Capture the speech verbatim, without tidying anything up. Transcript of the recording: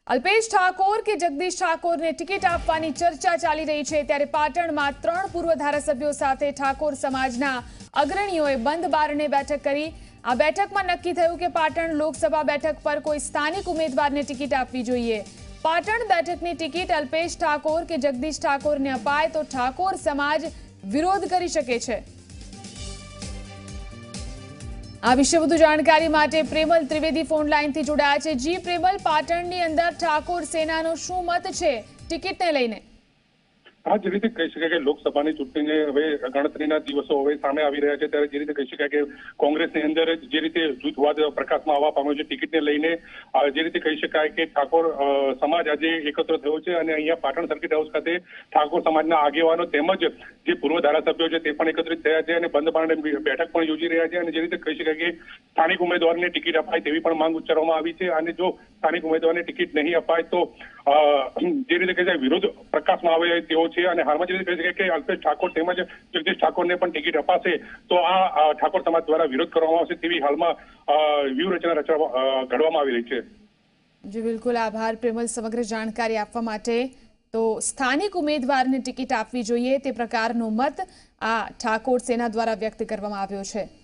અલ્પેશ ઠાકોર કે જગદીશ ઠાકોરને ટિકિટ આપવાની ચર્ચા ચાલી રહી છે ત્યારે પાટણમાં ત્રણ પૂર્વ ધારાસભ્યો સાથે ઠાકોર સમાજના અગ્રણીઓએ બંધ બારણે બેઠક કરી। આ બેઠકમાં નક્કી થયું કે પાટણ લોકસભા બેઠક પર કોઈ સ્થાનિક ઉમેદવારને ટિકિટ આપવી જોઈએ। પાટણ બેઠકની ટિકિટ અલ્પેશ ઠાકોર કે જગદીશ ઠાકોરને અપાય તો ઠાકોર સમાજ વિરોધ કરી શકે છે। આ વિશે વધુ જાણકારી માટે પ્રેમલ ત્રિવેદી ફોન લાઈનથી જોડાયા છે। જી પ્રેમલ, પાટણની અંદર ઠાકોર સેનાનો શું મત છે ટિકિટને લઈને? આ જે રીતે કહી શકાય કે લોકસભાની ચૂંટણીને હવે ગણતરીના દિવસો હવે સામે આવી રહ્યા છે ત્યારે જે રીતે કહી શકાય કે કોંગ્રેસની અંદર જે રીતે જૂથવાદ પ્રકાશમાં આવવા પામ્યો છે ટિકિટને લઈને, જે રીતે કહી શકાય કે ઠાકોર સમાજ આજે એકત્ર થયો છે અને અહીંયા પાટણ સર્કિટ હાઉસ ખાતે ઠાકોર સમાજના આગેવાનો તેમજ જે પૂર્વ ધારાસભ્યો છે તે પણ એકત્રિત થયા છે અને બંધ બારણે બેઠક પણ યોજી રહ્યા છે। અને જે રીતે કહી શકાય કે સ્થાનિક ઉમેદવારને ટિકિટ અપાય તેવી પણ માંગ ઉચ્ચારવામાં આવી છે અને જો સ્થાનિક ઉમેદવારને ટિકિટ નહીં અપાય તો જે રીતે કહી શકાય વિરોધ પ્રકાશમાં આવે તેવો છે અને હાલમાં જે રીતે કહી શકાય કે અલ્પેશ ઠાકોર તેમજ જગદીશ ઠાકોરને પણ ટિકિટ અપાશે તો આ ઠાકોર સમાજ દ્વારા વિરોધ કરવામાં આવશે તેવી હાલમાં વ્યૂહરચના રચવા ઘડવામાં આવી રહી છે। જી બિલકુલ, આભાર પ્રેમલ સમગ્ર જાણકારી આપવા માટે। તો સ્થાનિક ઉમેદવારને ટિકિટ આપવી જોઈએ તે પ્રકારનો મત આ ઠાકોર સેના દ્વારા વ્યક્ત કરવામાં આવ્યો છે।